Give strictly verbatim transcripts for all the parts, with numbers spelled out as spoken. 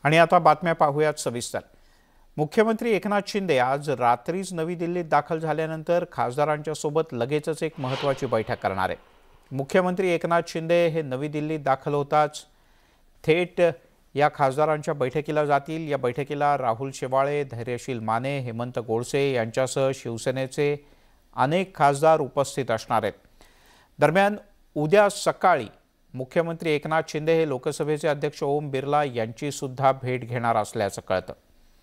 आणि आता बातम्या पाहूयात सविस्तर। मुख्यमंत्री एकनाथ शिंदे आज रात्रीच नवी दिल्लीत दाखल झाल्यानंतर खासदारांच्या सोबत लगेचच एक महत्त्वाची बैठक करणार आहे। मुख्यमंत्री एकनाथ शिंदे हे नवी दिल्लीत दाखल होताच थेट या खासदारांच्या बैठकीला जातील। या बैठकीला राहुल शेवाळे, धैर्यशील माने, हेमंत गोडसे यांच्यासह शिवसेनेचे अनेक खासदार उपस्थित असणार आहेत। दरम्यान उद्या सकाळी मुख्यमंत्री एकनाथ शिंदे हे लोकसभेचे अध्यक्ष ओम बिर्ला यांची सुद्धा भेट घेणार असल्याचं कळतं।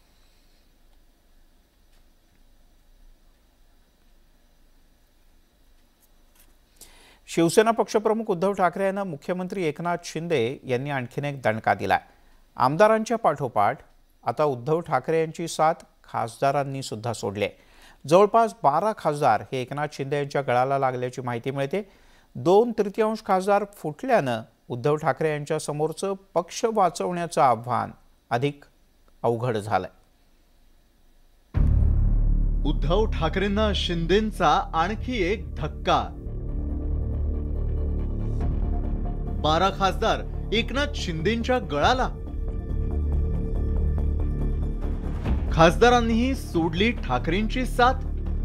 शिवसेना पक्षप्रमुख उद्धव ठाकरे यांना मुख्यमंत्री एकनाथ शिंदे यांनी आणखीन एक दणका दिलाय। आमदारांच्या पाठोपाठ आता उद्धव ठाकरे यांची साथ खासदारांनी सुद्धा सोडली आहे। जवळपास बारा खासदार हे एकनाथ शिंदे यांच्या गळाला लागल्याची माहिती मिळते। दोन तृतीयांश खासदार फुटल्यानं उद्धव ठाकरे यांच्या समोरचं पक्ष वाचवण्याचं आव्हान अधिक अवघड झालंय। उद्धव ठाकरेंना शिंदेंचा आणखी एक धक्का। बारा खासदार एकनाथ शिंदेंच्या गळाला। खासदारांनीही सोडली ठाकरेंची साथ।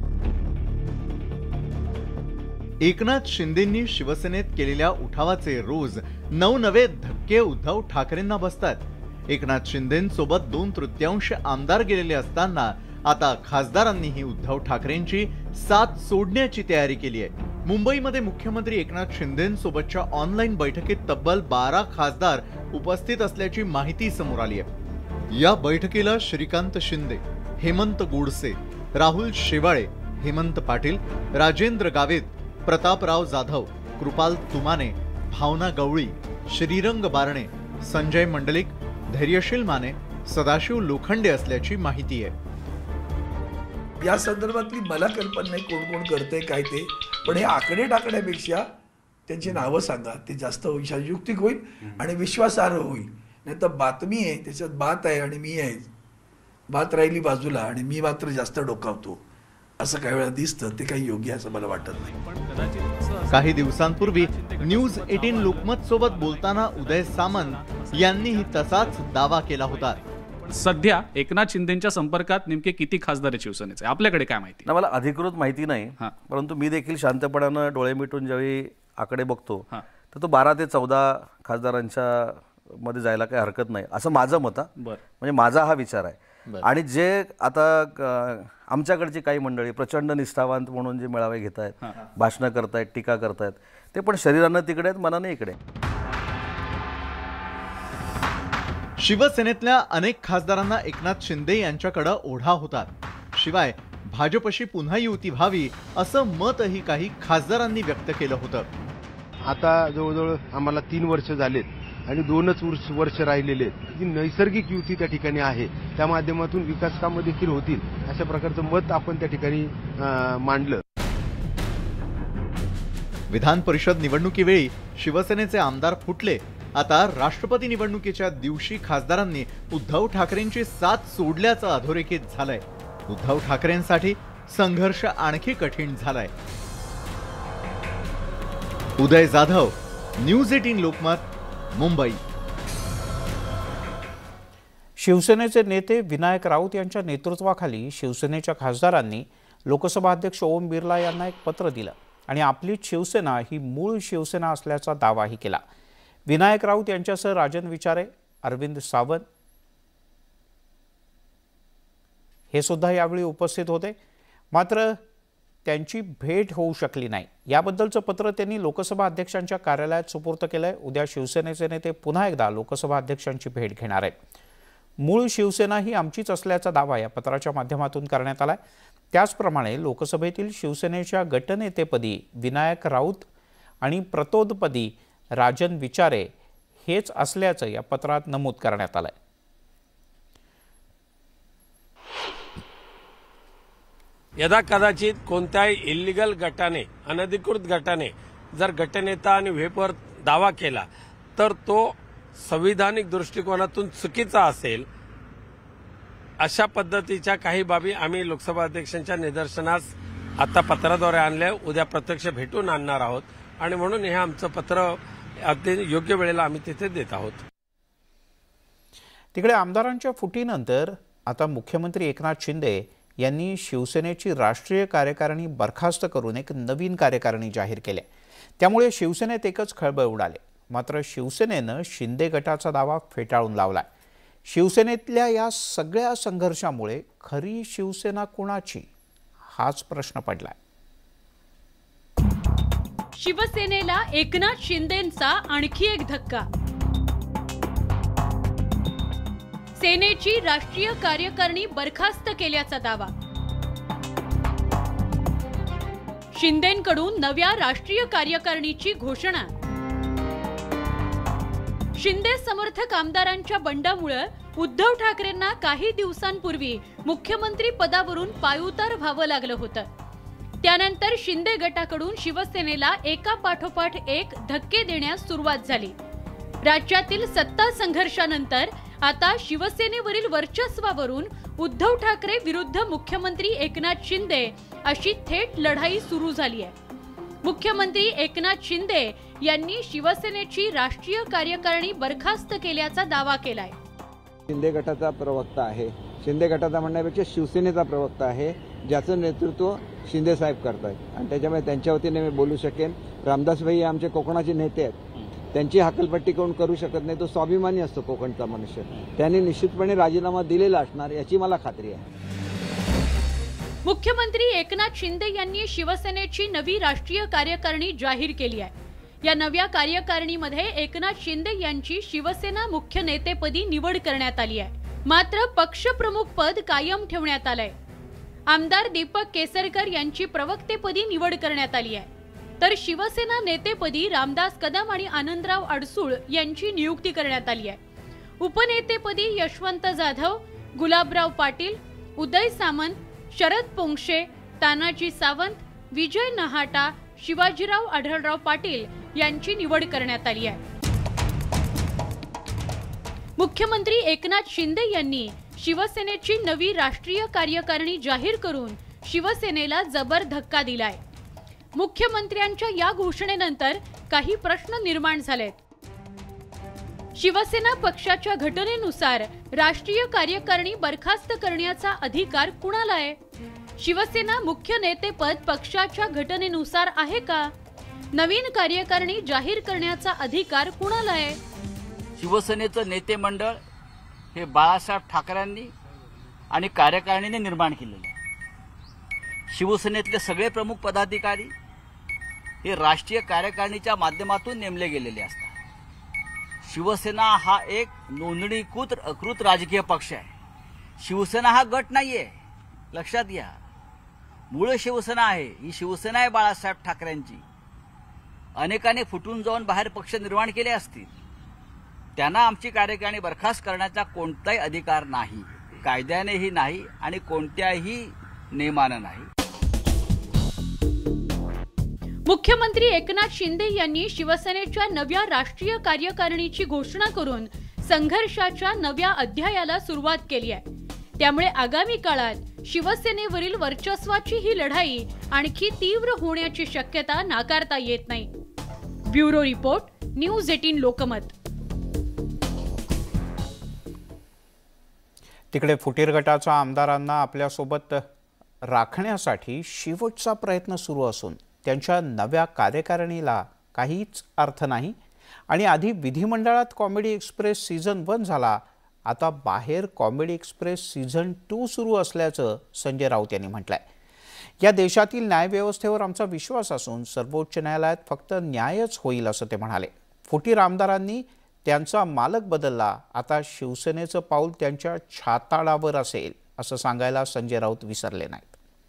एकनाथ शिंदेंनी शिवसेनेत केलेल्या उठावाचे रोज नवनवे धक्के उद्धव ठाकरेंना बसतात। एकनाथ शिंदेंसोबत दोन तृतीयांश आमदार गेलेले असताना आता खासदारांनीही उद्धव ठाकरेंची साथ सोडण्याची तयारी केली आहे। मुंबईमध्ये मुख्यमंत्री एकनाथ शिंदेंसोबतच्या ऑनलाईन बैठकीत तब्बल बारा खासदार उपस्थित असल्याची माहिती समोर आली आहे। या बैठकीला श्रीकांत शिंदे, हेमंत गोडसे, राहुल शेवाळे, हेमंत पाटील, राजेंद्र गावित, प्रतापराव जाधव, कृपाल तुमाने, भावना गवळी, श्रीरंग बारणे, संजय मंडलिक, धैर्यशील माने, सदाशिव लोखंडे असल्याची माहिती आहे। या संदर्भातली मला कल्पना नाही कोण कोण करते काय ते, पण हे आकडे टाकण्यापेक्षा त्यांची नावं सांगा, ते जास्त युक्तिक होईल आणि विश्वासार्ह होईल। नाही तर बातमी आहे त्याच्यात बात आहे आणि मी आहे, बात राहिली बाजूला आणि मी मात्र जास्त डोकावतो असं काही वेळा दिसतं, ते काही योग्य असं मला वाटत नाही। काही दिवसांपूर्वी न्यूज अठरा लोकमत सोबत बोलताना उदय सामंत यांनीही तसाच दावा केला होता। सध्या एकनाथ शिंदेंच्या संपर्कात नेमके किती खासदार आहेत शिवसेनेचे, आपल्याकडे काय माहिती? मला अधिकृत माहिती नाही, परंतु मी देखील शांतपणाने डोळे मिटून ज्यावेळी आकडे बघतो तर तो बारा ते चौदा खासदारांच्या मध्ये जायला काही हरकत नाही असं माझं मत आहे। म्हणजे माझा हा विचार आहे। आणि जे आता आमच्याकडची काही मंडळी प्रचंड निष्ठावंत म्हणून जे मेळावे घेत आहेत, भाषणं करतायत, टीका करतायत, ते पण शरीरानं तिकडे आहेत, मनाने इकडे। शिवसेनेतल्या अनेक खासदारांना एकनाथ शिंदे यांच्याकडे ओढा होता। शिवाय भाजपशी पुन्हा युती व्हावी असं मतही काही खासदारांनी व्यक्त केलं होतं। आता जवळजवळ आम्हाला तीन वर्ष झालेत आणि दोनच वर्ष वर्ष राहिलेले आहेत। जी नैसर्गिक युती त्या ठिकाणी आहे, त्या माध्यमातून विकास कामं देखील होतील अशा प्रकारचं मत आपण त्या ठिकाणी मांडलं। विधान परिषद निवडणुकीवेळी शिवसेनेचे आमदार फुटले। आता राष्ट्रपती निवडणुकीच्या दिवशी खासदारांनी उद्धव ठाकरेंची साथ सोडल्याचं अधोरेखित झालंय। उद्धव ठाकरेंसाठी संघर्ष आणखी कठीण झालाय। उदय जाधव, न्यूज अठरा लोकमत, मुंबई। शिवसेनेचे नेते विनायक राऊत यांच्या नेतृत्वाखाली शिवसेनेच्या खासदारांनी लोकसभा अध्यक्ष ओम बिर्ला यांना एक पत्र दिलं आणि आपली शिवसेना ही मूळ शिवसेना असल्याचा दावाही केला। विनायक राऊत यांच्यासह राजन विचारे, अरविंद सावंत हे सुद्धा यावेळी उपस्थित होते, मात्र त्यांची भेट होऊ शकली नाही। याबद्दलचं पत्र त्यांनी लोकसभा अध्यक्षांच्या कार्यालयात सुपूर्द केलंय। उद्या शिवसेनेचे नेते पुन्हा एकदा लोकसभा अध्यक्षांची भेट घेणार आहेत। मूळ शिवसेना ही आमचीच असल्याचा दावा या पत्राच्या माध्यमातून करण्यात आलाय। त्याचप्रमाणे लोकसभेतील शिवसेनेच्या गटनेतेपदी विनायक राऊत आणि प्रतोदपदी राजन विचारे हेच असल्याचं या पत्रात नमूद करण्यात आलंय। यदा कदाचित कोणत्याही इल्लीगल गटाने, अनधिकृत गटाने जर गटनेता आणि व्हेपवर दावा केला तर तो संविधानिक दृष्टिकोनातून चुकीचा असेल। अशा पद्धतीच्या काही बाबी आम्ही लोकसभा अध्यक्षांच्या निदर्शनास आता पत्राद्वारे आणल्या, उद्या प्रत्यक्ष भेटून आणणार आहोत आणि म्हणून हे आमचं पत्र अगदी योग्य वेळेला आम्ही तिथे देत आहोत। तिकडे आमदारांच्या फुटीनंतर आता मुख्यमंत्री एकनाथ शिंदे यांनी शिवसेनेची राष्ट्रीय कार्यकारिणी बरखास्त करून एक नवीन कार्यकारिणी जाहीर केली. त्यामुळे शिवसेनेत एकच खळबळ उडाले. मात्र शिवसेनेनं शिंदे गटाचा दावा फेटाळून लावलाय. शिवसेनेतल्या या सगळ्या संघर्षामुळे खरी शिवसेना कुणाची हाच प्रश्न पडलाय. शिवसेनेला एकनाथ शिंदेंचा आणखी एक धक्का. सेनेची राष्ट्रीय कार्यकारिणी बरखास्त केल्याचा दावा. शिंदेंकडून नव्या राष्ट्रीय कार्यकारिणीची घोषणा. शिंदे समर्थक आमदारांच्या बंडामुळे उद्धव ठाकरेंना काही दिवसांपूर्वी मुख्यमंत्री पदावरून पायउतार व्हावं लागलं होतं. त्यानंतर शिंदे गटाकडून शिवसेनेला एका पाठोपाठ एक धक्के देण्यास सुरुवात झाली. राज्यातील सत्ता संघर्षानंतर आता शिवसेनेवरील वर्चस्वावरून उद्धव ठाकरे विरुद्ध मुख्यमंत्री एकनाथ शिंदे अशी थेट लढाई सुरू झाली आहे. मुख्यमंत्री एकनाथ शिंदे यांनी शिवसेनेची राष्ट्रीय कार्यकारिणी बरखास्त केल्याचा दावा केलाय. शिंदे गटाचा प्रवक्ता आहे, शिंदे गटाचा म्हणण्यापेक्षा शिवसेनेचा प्रवक्ता आहे, ज्याचं नेतृत्व शिंदे साहेब करतायत आणि त्याच्यामुळे त्यांच्या वतीने मी बोलू शकेन. रामदास भाई आमचे कोकणाचे नेते आहेत, त्यांची हकलपट्टी कोण करू शकत नाही. तो स्वाभिमानी असतो कोकणचा मनुष्य. त्यांनी निश्चितपणे राजीनामा दिलेला असणार याची मला खात्री आहे. मुख्यमंत्री एकनाथ शिंदे यांनी शिवसेनेची नवी राष्ट्रीय कार्यकारिणी जाहीर केली आहे. या नव्या कार्यकारिणीमध्ये एकनाथ शिंदे यांची शिवसेना मुख्य नेतेपदी निवड करण्यात आली आहे. मात्र पक्षप्रमुख पद कायम ठेवण्यात आलंय. आमदार दीपक केसरकर यांची प्रवक्तेपदी निवड करण्यात आली आहे. तर शिवसेना नेतेपदी रामदास कदम आणि आनंदराव अडसूळ यांची नियुक्ती करण्यात आली आहे. उपनेतेपदी यशवंत जाधव, गुलाबराव पाटील, उदय सामंत, शरद पोंक्षे, तानाजी सावंत, विजय नहाटा, शिवाजीराव आढळराव पाटील यांची निवड करण्यात आली आहे. मुख्यमंत्री एकनाथ शिंदे यांनी शिवसेनेची नवी राष्ट्रीय कार्यकारिणी जाहीर करून शिवसेनेला जबर धक्का दिलाय. मुख्यमंत्र्यांच्या या घोषणेनंतर काही प्रश्न निर्माण झालेत. शिवसेना पक्षाच्या घटनेनुसार राष्ट्रीय कार्यकारिणी बरखास्त करण्याचा अधिकार कुणाला आहे? शिवसेना मुख्य नेतेपद पक्षाच्या घटनेनुसार आहे का? नवीन कार्यकारिणी जाहीर करण्याचा अधिकार कुणाला आहे? शिवसेनेचं नेते मंडळ हे बाळासाहेब ठाकरेंनी आणि कार्यकारिणीने निर्माण केलेलं आहे. शिवसेनेतले सगळे प्रमुख पदाधिकारी हे राष्ट्रीय कार्यकारिणीच्या माध्यमातून नेमले गेलेले असतात. शिवसेना हा एक नोंदणीकृत कृत राजकीय पक्ष आहे. शिवसेना हा गट नाहीये, लक्षात घ्या. मूळ शिवसेना आहे, ही शिवसेना आहे बाळासाहेब ठाकरेंची. अनेकांनी फुटून जाऊन बाहेर पक्ष निर्माण केले असतील, त्यांना आमची कार्यकारिणी बरखास्त करण्याचा कोणताही अधिकार नाही, कायद्यानेही नाही आणि कोणत्याही नियमानं नाही. मुख्यमंत्री एकनाथ शिंदे यांनी शिवसेनेच्या नव्या राष्ट्रीय कार्यकारिणीची घोषणा करून संघर्षाच्या नव्या अध्यायाला सुरुवात केली आहे. त्यामुळे आगामी काळात शिवसेनेवरील वर्चस्वाची ही लढाई आणखी तीव्र होण्याची शक्यता नाकारता येत नाही. Bureau report, news eighteen Lokmat. तिकडे फुटीर गटाच्या आमदारांना आपल्यासोबत राखण्यासाठी शेवटचा प्रयत्न सुरू असून त्यांच्या नव्या कार्यकारिणीला काहीच अर्थ नाही आणि आधी विधिमंडळात कॉमेडी एक्सप्रेस सीझन वन झाला, आता बाहेर कॉमेडी एक्सप्रेस सीझन टू सुरू असल्याचं संजय राऊत यांनी म्हटलंय. या देशातील न्यायव्यवस्थेवर आमचा विश्वास असून सर्वोच्च न्यायालयात फक्त न्यायच होईल असं ते म्हणाले. फुटीर आमदारांनी त्यांचा मालक बदलला, आता शिवसेनेचं पाऊल त्यांच्या छाताडावर असेल असं सांगायला संजय राऊत विसरले नाहीत.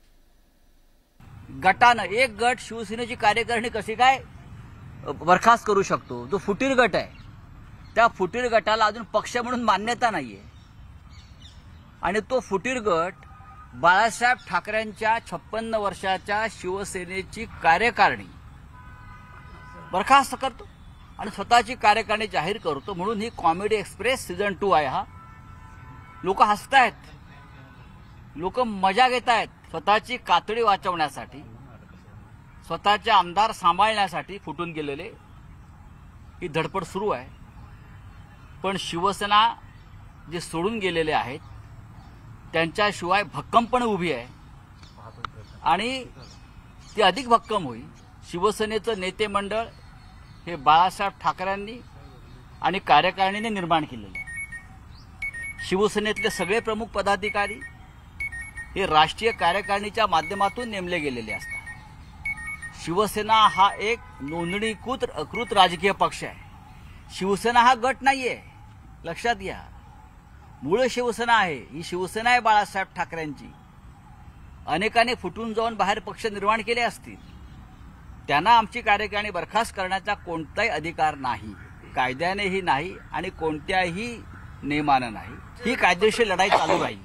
गटानं एक गट शिवसेनेची कार्यकारिणी कशी काय बरखास्त करू शकतो? जो फुटीर गट आहे त्या फुटीर गटाला अजून पक्ष म्हणून मान्यता नाहीये आणि तो फुटीर गट बाळासाहेब ठाकरेंच्या छप्पन्न वर्षाच्या शिवसेनेची कार्यकारिणी बरखास्त करतो आणि स्वतःची कार्यकारिणी जाहीर करतो. म्हणून ही कॉमेडी एक्सप्रेस सीझन टू आहे. हा लोक हसतायत, लोक मजा घेत आहेत. स्वतःची कातडी वाचवण्यासाठी, स्वतःचे आमदार सांभाळण्यासाठी फुटून गेलेले ही धडपड सुरू आहे. पण शिवसेना जे सोडून गेलेले आहेत त्यांच्याशिवाय भक्कमपणे उभी आहे आणि ती अधिक भक्कम होईल. शिवसेनेचं नेते मंडळ हे बाळासाहेब ठाकरेंनी आणि कार्यकारिणीने निर्माण केलेलं आहे. शिवसेनेतले सगळे प्रमुख पदाधिकारी हे राष्ट्रीय कार्यकारिणीच्या माध्यमातून नेमले गेलेले असतात. शिवसेना हा एक नोंदणीकृत कृत राजकीय पक्ष आहे. शिवसेना हा गट नाहीये, लक्षात घ्या. मूळ शिवसेना आहे, ही शिवसेना आहे बाळासाहेब ठाकरेंची. अनेकांनी फुटून जाऊन बाहेर पक्ष निर्माण केले असतील, त्यांना आमची कार्यकारिणी बरखास्त करण्याचा कोणताही अधिकार नाही, कायद्यानेही नाही आणि कोणत्याही नियमानं नाही. ही कायदेशीर लढाई चालू राहील.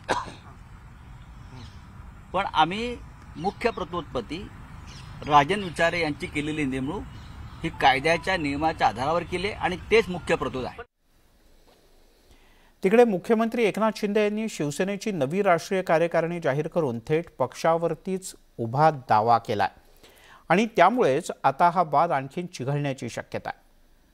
पण आम्ही मुख्य प्रतोत्पत्ती राजन विचारे यांची केलेली नेमणूक ही कायद्याच्या नियमाच्या आधारावर केली आणि तेच मुख्य प्रतोद आहे. तिकडे मुख्यमंत्री एकनाथ शिंदे यांनी शिवसेनेची नवी राष्ट्रीय कार्यकारिणी जाहीर करून थेट पक्षावरतीच उभा दावा केलाय आणि त्यामुळेच आता हा वाद आणखी चिघळण्याची शक्यता आहे.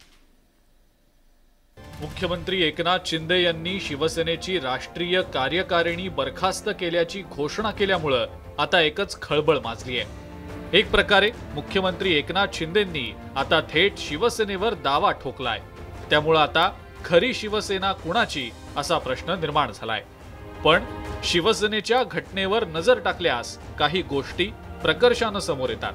मुख्यमंत्री एकनाथ शिंदे यांनी शिवसेनेची राष्ट्रीय कार्यकारिणी बरखास्त केल्याची घोषणा केल्यामुळे आता एकच खळबळ माजली आहे. एक प्रकारे मुख्यमंत्री एकनाथ शिंदेंनी आता थेट शिवसेनेवर दावा ठोकलाय. त्यामुळे आता खरी शिवसेना कुणाची असा प्रश्न निर्माण झालाय. पण शिवसेनेच्या घटनेवर नजर टाकल्यास काही गोष्टी प्रकर्षाने समोर येतात.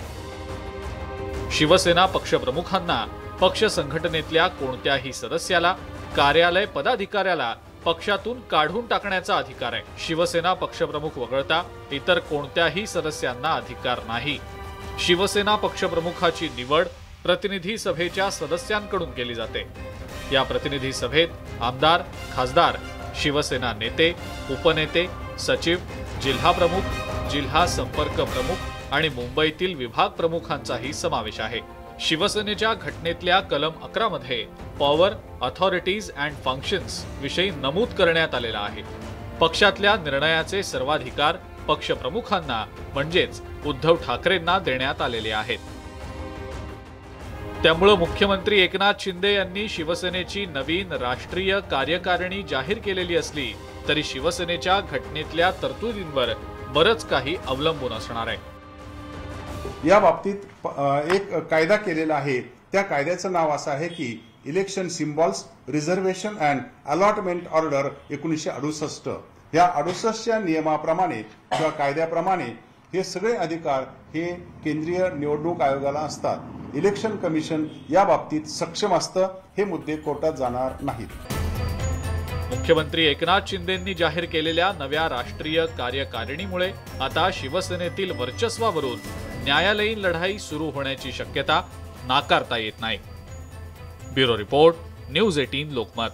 शिवसेना पक्षप्रमुखांना पक्ष संघटनेतल्या कोणत्याही सदस्याला, कार्यालय पदाधिकाऱ्याला पक्षातून काढून टाकण्याचा अधिकार आहे. शिवसेना पक्षप्रमुख वगळता इतर कोणत्याही सदस्यांना अधिकार नाही. शिवसेना पक्षप्रमुखाची निवड प्रतिनिधी सभेच्या सदस्यांकडून केली जाते. या प्रतिनिधी सभेत आमदार, खासदार, शिवसेना नेते, उपनेते, सचिव, जिल्हा प्रमुख, जिल्हा संपर्क प्रमुख आणि मुंबईतील विभाग प्रमुखांचाही समावेश आहे. शिवसेनेच्या घटनेतल्या कलम अकरा मध्ये पॉवर, अथॉरिटीज अँड फंक्शन्स विषयी नमूद करण्यात आलेला आहे. पक्षातल्या निर्णयाचे सर्वाधिकार पक्षप्रमुखांना म्हणजेच उद्धव ठाकरेंना देण्यात आलेले आहेत. त्यामुळे मुख्यमंत्री एकनाथ शिंदे यांनी शिवसेनेची नवीन राष्ट्रीय कार्यकारिणी जाहीर केलेली असली तरी शिवसेनेच्या घटनेतल्या तरतुदींवर बरंच काही अवलंबून असणार आहे. या बाबतीत एक कायदा केलेला आहे. त्या कायद्याचं नाव असं आहे की election symbols reservation and allotment order एकोणीसशे अडुसष्ट. या अडुसष्टच्या नियमाप्रमाणे किंवा कायद्याप्रमाणे हे सगळे अधिकार हे केंद्रीय निवडणूक आयोगाला असतात. इलेक्शन कमिशन या बाबतीत सक्षम असतं. हे मुद्दे कोर्टात जाणार नाहीत. मुख्यमंत्री एकनाथ शिंदेंनी जाहीर केलेल्या नव्या राष्ट्रीय कार्यकारिणीमुळे आता शिवसेनेतील वर्चस्वावरून न्यायालयीन लढाई सुरू होण्याची शक्यता नाकारता येत नाही. ब्युरो रिपोर्ट, न्यूज अठरा लोकमत.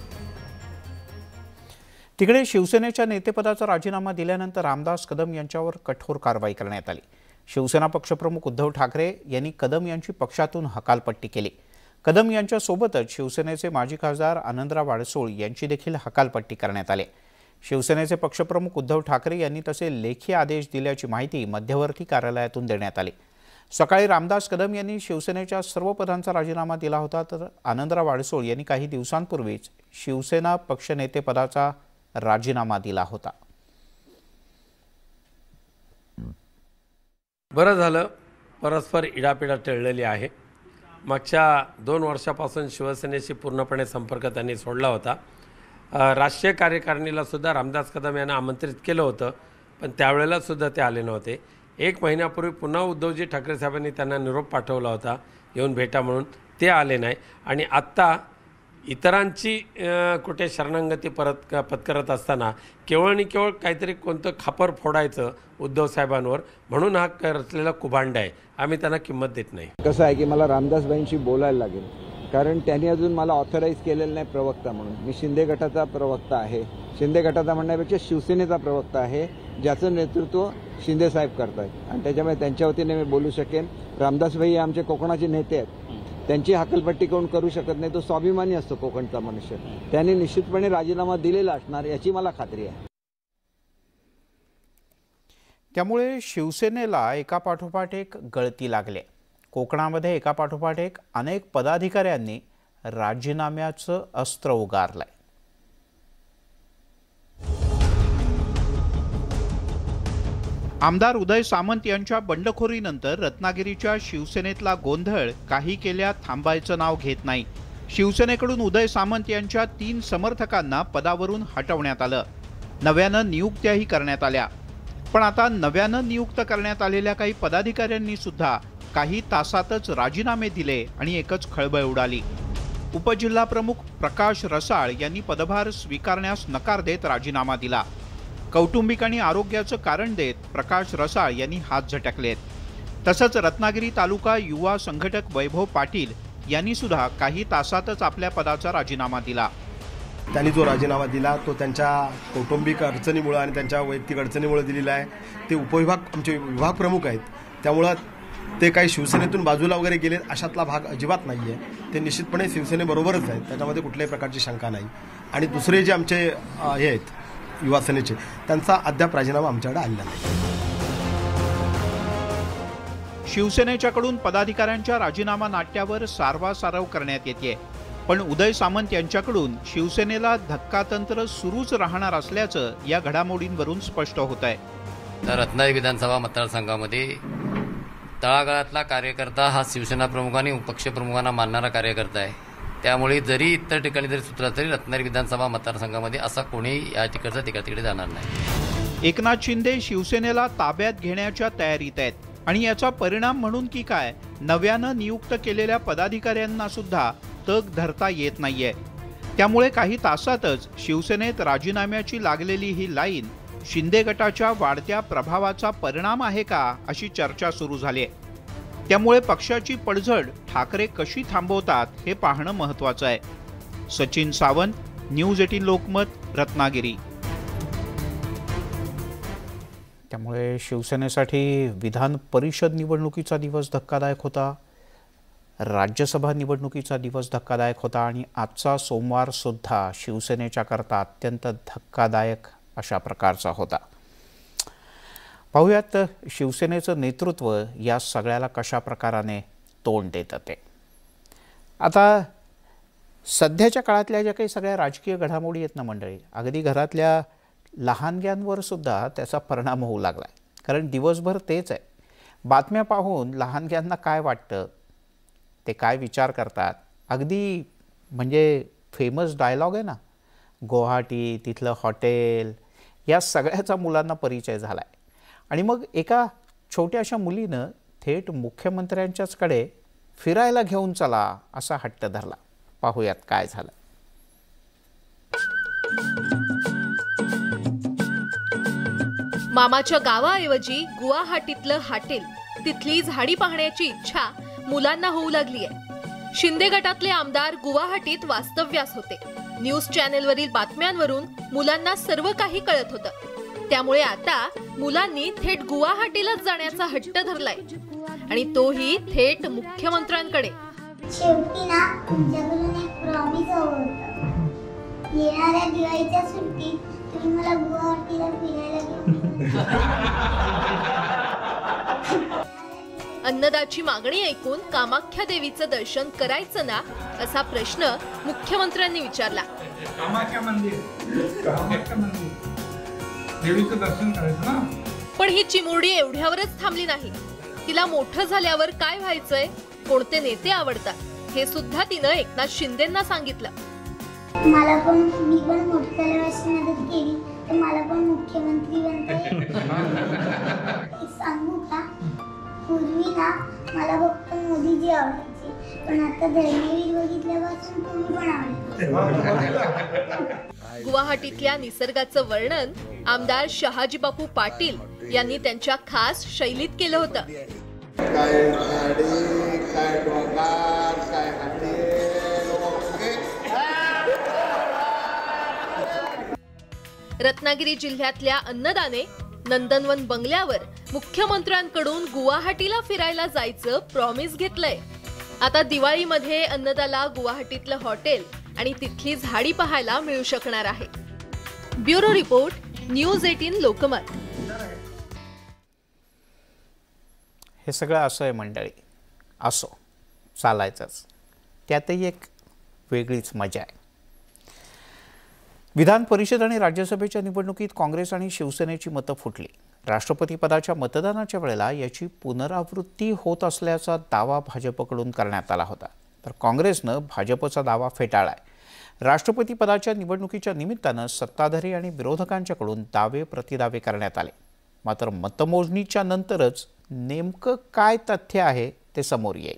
तिकडे शिवसेनेच्या नेतेपदाचा राजीनामा दिल्यानंतर रामदास कदम यांच्यावर कठोर कारवाई करण्यात आली. शिवसेना पक्षप्रमुख उद्धव ठाकरे यांनी कदम यांची पक्षातून हकालपट्टी केली. कदम यांच्या सोबतच शिवसेनेचे माजी खासदार आनंदराव अडसूळ यांची देखील हकालपट्टी करण्यात आली. शिवसेनेचे पक्षप्रमुख उद्धव ठाकरे यांनी तसे लेखी आदेश दिल्याची माहिती मध्यवर्ती कार्यालयातून देण्यात आली. सकाळी रामदास कदम यांनी शिवसेनेच्या सर्व पदांचा राजीनामा दिला होता, तर आनंदराव अडसूळ यांनी काही दिवसांपूर्वीच शिवसेना पक्षनेतेपदाचा राजीनामा दिला होता. बरं झालं, परस्पर इडापिडा टळलेली आहे. मागच्या दोन वर्षापासून शिवसेनेशी पूर्णपणे संपर्क त्यांनी सोडला होता. राष्ट्रीय कार्यकारिणीला सुद्धा रामदास कदम यांना आमंत्रित केलं होतं, पण त्यावेळेला सुद्धा ते आले नव्हते. एक महिन्यापूर्वी पुन्हा उद्धवजी ठाकरे साहेबांनी त्यांना निरोप पाठवला होता येऊन भेटा म्हणून, ते आले नाही. आणि आत्ता इतरांची कुठे शरणागती परत पत्करत असताना केवळ आणि केवळ काहीतरी कोणतं खापर फोडायचं उद्धव साहेबांवर, म्हणून हा रचलेला कुभांड आहे. आम्ही त्यांना किंमत देत नाही. कसं आहे की मला रामदासबाईंशी बोलायला लागेल, कारण त्यांनी अजून मला ऑथराईज केलेलं नाही प्रवक्ता म्हणून. मी शिंदे गटाचा प्रवक्ता आहे. शिंदे गटाचा म्हणण्यापेक्षा शिवसेनेचा प्रवक्ता आहे, ज्याचं नेतृत्व शिंदे साहेब करतायत आणि त्याच्यामुळे त्यांच्या वतीने मी बोलू शकेन. रामदासबाई हे आमचे कोकणाचे नेते आहेत. त्यांची हकलपट्टी कोण करू शकत नाही. तो स्वाभिमानी असतो कोकणचा मनुष्य. त्यांनी निश्चितपणे राजीनामा दिलेला असणार याची मला खात्री आहे. त्यामुळे शिवसेनेला एकापाठोपाठ एक गळती लागली. कोकणामध्ये एकापाठोपाठ एक अनेक पदाधिकाऱ्यांनी राजीनाम्याचं अस्त्र उगारलंय. आमदार उदय सामंत यांच्या बंडखोरीनंतर रत्नागिरीच्या शिवसेनेतला गोंधळ काही केल्या थांबायचं नाव घेत नाही. शिवसेनेकडून उदय सामंत यांच्या तीन समर्थकांना पदावरून हटवण्यात आलं. नव्यानं नियुक्त्याही करण्यात आल्या. पण आता नव्यानं नियुक्त करण्यात आलेल्या काही पदाधिकाऱ्यांनी सुद्धा काही तासातच राजीनामे दिले आणि एकच खळबळ उडाली. उपजिल्हा प्रमुख प्रकाश रसाळ यांनी पदभार स्वीकारण्यास नकार देत राजीनामा दिला. कौटुंबिक आणि आरोग्याचं कारण देत प्रकाश रसाळ यांनी हात झटकलेत. तसंच रत्नागिरी तालुका युवा संघटक वैभव पाटील यांनी सुद्धा काही तासातच आपल्या पदाचा राजीनामा दिला. त्यांनी जो राजीनामा दिला तो त्यांच्या कौटुंबिक अडचणीमुळे आणि त्यांच्या वैयक्तिक अडचणीमुळे दिलेला आहे. ते उपविभाग आमचे विभाग प्रमुख आहेत, त्यामुळं ते काही शिवसेनेतून बाजूला वगैरे गेले अशातला भाग अजिबात नाही आहे. ते निश्चितपणे शिवसेनेबरोबरच आहेत, त्याच्यामध्ये कुठल्याही प्रकारची शंका नाही. आणि दुसरे जे आमचे हे आहेत युवा सेनेचे, त्यांचा अद्याप राजीनामा आमच्याकडे आलेला नाही. शिवसेनेच्याकडून पदाधिकाऱ्यांच्या राजीनामा नाट्यावर सारवासारव करण्यात येते. पण उदय सामंत यांच्याकडून शिवसेनेला धक्कातंत्र सुरूच राहणार असल्याचं या घडामोडींवरून स्पष्ट होत आहे. रत्नागिरी विधानसभा मतदारसंघामध्ये तळागाळातला कार्यकर्ता हा शिवसेना प्रमुख आणि पक्षप्रमुखांना मानणारा कार्यकर्ता आहे. त्यामुळे जरी इतर ठिकाणी जरी सुटला तरी रत्नागिरी विधानसभा मतदारसंघामध्ये असा कोणीही या तिकडचा तिकडे तिकडे जाणार नाही. एकनाथ शिंदे शिवसेनेला ताब्यात घेण्याच्या तयारीत आहेत आणि याचा परिणाम म्हणून की काय नव्यानं नियुक्त केलेल्या पदाधिकाऱ्यांना सुद्धा तग धरता येत नाहीये. त्यामुळे काही तासातच शिवसेनेत राजीनाम्याची लागलेली ही लाईन शिंदे गटाच्या वाढत्या प्रभावाचा परिणाम आहे का अशी चर्चा सुरू झाली आहे. त्यामुळे पक्षाची पडझड ठाकरे कशी थांबवतात हे पाहणं महत्त्वाचं आहे. Sachin Sawant, news eighteen Lokmat, Ratnagiri. त्यामुळे शिवसेनेसाठी विधान परिषद निवडणुकीचा दिवस धक्कादायक होता, राज्यसभा निवडणुकीचा दिवस धक्कादायक होता आणि आजचा सोमवार सुद्धा शिवसेनेच्या करता अत्यंत धक्कादायक अशा प्रकारचा होता. पाहूयात शिवसेनेचं नेतृत्व या सगळ्याला कशा प्रकाराने तोंड देतं ते. आता सध्याच्या काळातल्या ज्या काही सगळ्या राजकीय घडामोडी आहेत ना मंडळी, अगदी घरातल्या लहानग्यांवर सुद्धा त्याचा परिणाम होऊ लागला आहे. कारण दिवसभर तेच आहे, बातम्या पाहून लहानग्यांना काय वाटतं, ते काय विचार करतात. अगदी म्हणजे फेमस डायलॉग आहे ना, गुवाहाटी तिथलं हॉटेल, या सगळ्याचा मुलांना परिचय झाला आहे. आणि मग एका छोट्याशा मुलीनं थेट मुख्यमंत्र्यांच्याचकडे फिरायला घेऊन चला असा हट्ट धरला. पाहूयात काय झालं. मामाच्या गावाऐवजी गुवाहाटीतलं हॉटेल, तिथली झाडी पाहण्याची इच्छा मुलांना होऊ लागली आहे. शिंदे गटातले आमदार गुवाहाटीत वास्तव्यास होते. न्यूज चॅनेलवरील बातम्यांवरून मुलांना सर्व काही कळत होतं. त्यामुळे आता मुलांनी थेट गुवाहाटीलाच जाण्याचा हट्ट धरलाय आणि तोही थेट मुख्यमंत्र्यांकडे. शेवटी ना तुमच्याकडून एक प्रॉमिस हवं होतं. येणाऱ्या दिवाळीच्या सुट्टीत तुम्ही मला गुवाहाटीला फिरायला घेऊन. अन्नदाची मागणी ऐकून कामाख्या देवीचं दर्शन करायचं ना असा प्रश्न मुख्यमंत्र्यांनी विचारला. कामाख्या मंदिर, कामाख्या मंदिर देवीचं दर्शन करायचं ना. पण ही चिमुरडी एवढ्यावरच थांबली नाही. तिला मोठं झाल्यावर काय व्हायचंय, कोणते नेते आवडतात हे सुद्धा तिनं एकनाथ शिंदेंना सांगितलं. मला पण मी पण मोठं झाल्यावर मदत केली तर मला पण मुख्यमंत्री बनता येईल. सांगू का, पूर्वी ना मला फक्त मोदीजी आवडायचे, पण आता धर्मवीर बघितल्यापासून तुम्ही पण आवडते. गुवाहाटीतल्या निसर्गाचं वर्णन आमदार शहाजी बापू पाटील यांनी त्यांच्या खास शैलीत केलं होतं. काय झाडी, काय डोंगर, काय हाती. रत्नागिरी जिल्ह्यातल्या अन्नदाने नंदनवन बंगल्यावर मुख्यमंत्र्यांकडून गुवाहाटीला फिरायला जायचं प्रॉमिस घेतलंय. आता दिवाळीमध्ये अन्नदाला गुवाहाटीतलं हॉटेल आणि तिथली झाडी पाहायला मिळू शकणार आहे. Bureau report, news eighteen Lokmat. हे सगळं असं आहे मंडळी, असो चालायचंच, त्यातही एक वेगळीच मजा आहे. विधान परिषद आणि राज्यसभेच्या निवडणुकीत काँग्रेस आणि शिवसेनेची मतं फुटली. राष्ट्रपतीपदाच्या मतदानाच्या वेळेला याची पुनरावृत्ती होत असल्याचा दावा भाजपकडून करण्यात आला होता, तर काँग्रेसनं भाजपचा दावा फेटाळलाय. राष्ट्रपतीपदाच्या निवडणुकीच्या निमित्तानं सत्ताधारी आणि विरोधकांच्याकडून दावे प्रतिदावे करण्यात आले. मात्र मतमोजणीच्या नंतरच नेमकं काय तथ्य आहे ते समोर येईल.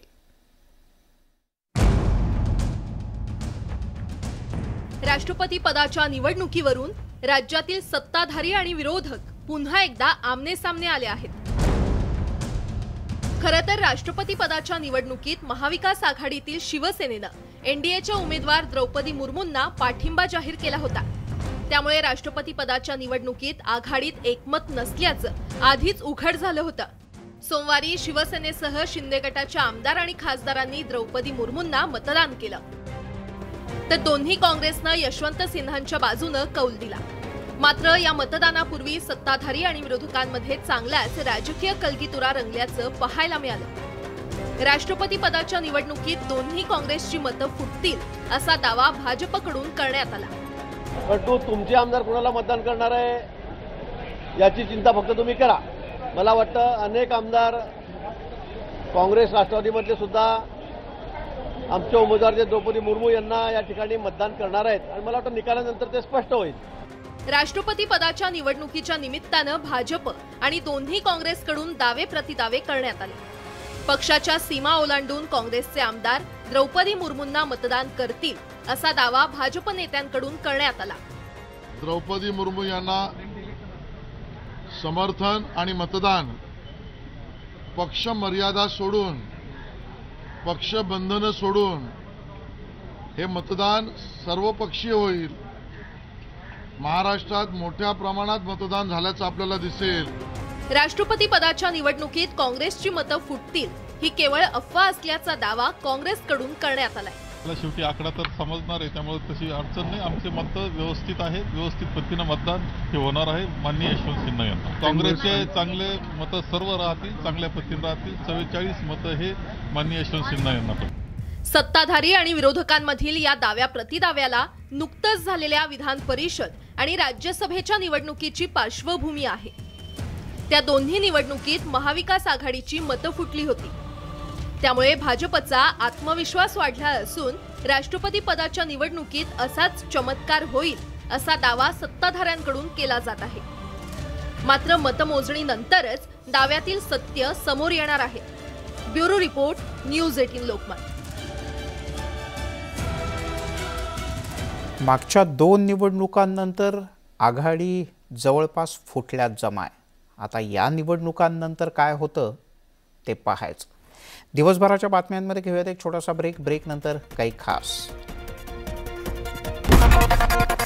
राष्ट्रपती पदाच्या निवडणुकीवरून राज्यातील सत्ताधारी आणि विरोधक पुन्हा एकदा आमने सामने आले आहेत. खरं तर राष्ट्रपती पदाच्या निवडणुकीत महाविकास आघाडीतील शिवसेनेनं एनडीएच्या उमेदवार द्रौपदी मुर्मूंना पाठिंबा जाहीर केला होता. त्यामुळे राष्ट्रपती पदाच्या निवडणुकीत आघाडीत एकमत नसल्याचं आधीच उघड झालं होतं. सोमवारी शिवसेनेसह शिंदे गटाच्या आमदार आणि खासदारांनी द्रौपदी मुर्मूंना मतदान केलं, तर दोन्ही काँग्रेसनं यशवंत सिन्हांच्या बाजूनं कौल दिला. मात्र या मतदानापूर्वी सत्ताधारी आणि विरोधकांमध्ये चांगल्याच राजकीय कलगीतुरा रंगल्याचं पाहायला मिळालं. राष्ट्रपती पदाच्या निवडणुकीत दोन्ही काँग्रेसची मतं फुटतील असा दावा भाजपकडून करण्यात आला. पण तू तुमचे आमदार कोणाला मतदान करणार आहे याची चिंता फक्त तुम्ही करा. मला वाटतं अनेक आमदार काँग्रेस राष्ट्रवादीमधले सुद्धा आमच्या उमेदवार जे द्रौपदी मुर्मू यांना या ठिकाणी मतदान करणार आहेत आणि मला वाटतं निकालानंतर ते स्पष्ट होईल. राष्ट्रपती पदाच्या निवडणुकीच्या निमित्तानं भाजप आणि दोन्ही काँग्रेसकडून दावे प्रतिदावे करण्यात आले. पक्षाच्या सीमा ओलांडून काँग्रेसचे आमदार द्रौपदी मुर्मूंना मतदान करतील असा दावा भाजप नेत्यांकडून करण्यात आला. द्रौपदी मुर्मू यांना समर्थन आणि मतदान पक्ष मर्यादा सोडून, पक्ष बंधनं सोडून हे मतदान सर्वपक्षीय होईल. महाराष्ट्रात मोठ्या प्रमाणात मतदान झाल्याचं आपल्याला दिसेल. राष्ट्रपती पदाच्या निवडणुकीत काँग्रेसची मतं फुटतील ही केवळ अफवा असल्याचा दावा काँग्रेसकडून करण्यात आलाय. शेवटी आकडा तर समजणार आहे, त्यामुळे तशी अडचण नाही. आमचे मत व्यवस्थित आहे, व्यवस्थित पद्धतीनं मतदान हे होणार आहे माननीय यशवंत सिन्हा यांना. काँग्रेसचे चांगले मतं सर्व राहतील, चांगल्या पद्धतीने राहतील. चव्वेचाळीस मतं हे माननीय यशवंत सिन्हा यांना पण. सत्ताधारी आणि विरोधकांमधील या दाव्या प्रतिदाव्याला नुकतंच झालेल्या विधान परिषद आणि राज्यसभेच्या निवडणुकीची पार्श्वभूमी आहे. त्या दोन्ही निवडणुकीत महाविकास आघाडीची मतं फुटली होती. त्यामुळे भाजपचा आत्मविश्वास वाढला असून राष्ट्रपती पदाच्या निवडणुकीत असाच चमत्कार होईल असा दावा सत्ताधाऱ्यांकडून केला जात आहे. मात्र मतमोजणीनंतरच दाव्यातील सत्य समोर येणार आहे. ब्युरो रिपोर्ट, न्यूज अठरा लोकमत. मागच्या दोन निवडणुकांनंतर आघाडी जवळपास फुटल्यात जमाय. आता या निवडणुकांनंतर काय होतं ते पाहायचं. दिवसभराच्या बातम्यांमध्ये घेऊयात एक छोटासा ब्रेक. ब्रेक नंतर काही खास.